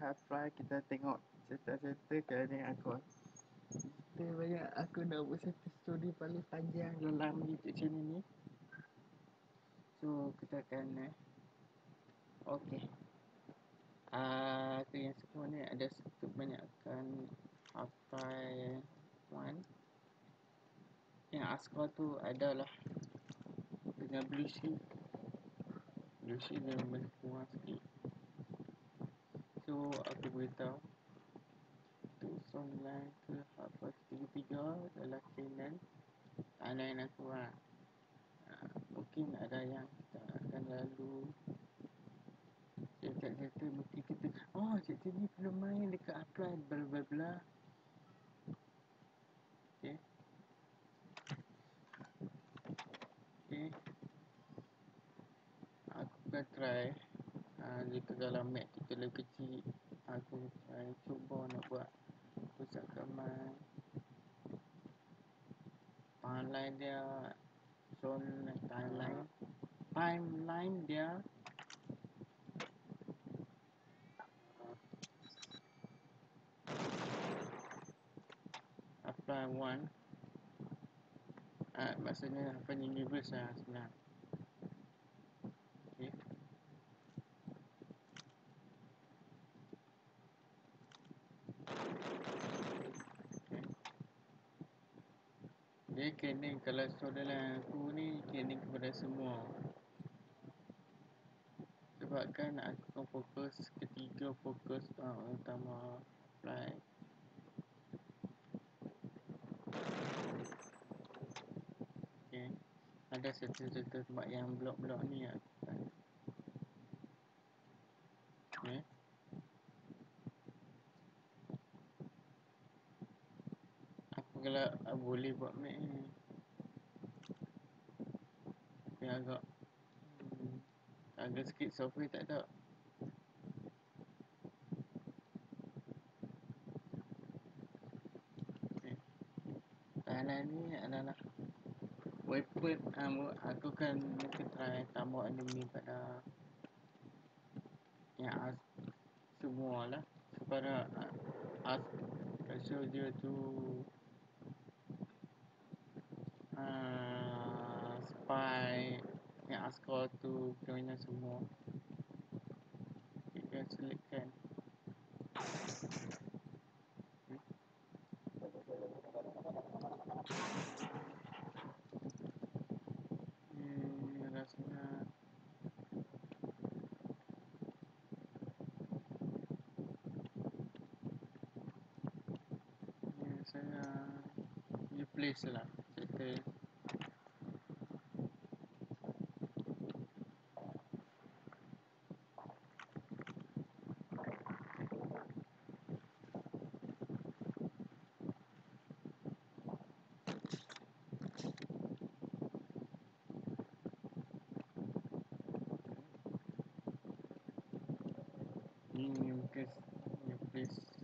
apply, kita tengok cerita-cerita kerana aku cerita banyak. Aku nak buat satu story paling panjang dalam YouTube channel ni. So kita akan okay. Aku yang semua ni ada satu banyakkan apply one. Yang askar tu adalah dengan blue shield. Blue shield memang lebih kurang sikit. So aku beritahu tu someline ke apa ketiga-tiga adalah Canon. Timeline aku lah. Mungkin ada yang kita akan lalu cerita-cerita mungkin kita cerita ni belum main dekat apply bla bla bla. Okay. Okay. Aku akan try jika dalam map kita lebih kecil, aku try cuba nak buat pusat keman. Timeline dia timeline dia apply one. Maksudnya apa ni, universe lah sebenarnya. Okay. Dia kena, kalau storyline aku ni kena kepada semua. Sebabkan aku akan fokus ketiga, fokus utama apply. Okay. Ada cerita-cerita tempat yang blok-blok ni aku kan. Okay. Aku kalau boleh buat map ni, tapi agak sikit software tak ada. Okay. Thailand ni adalah weapon. Aku kan mungkin try tambah enemy pada yang semua lah, supaya soldier tu spy yang askar tu kena semua kita selitkan. Rasanya saya you place lah cerita. Mungkin you place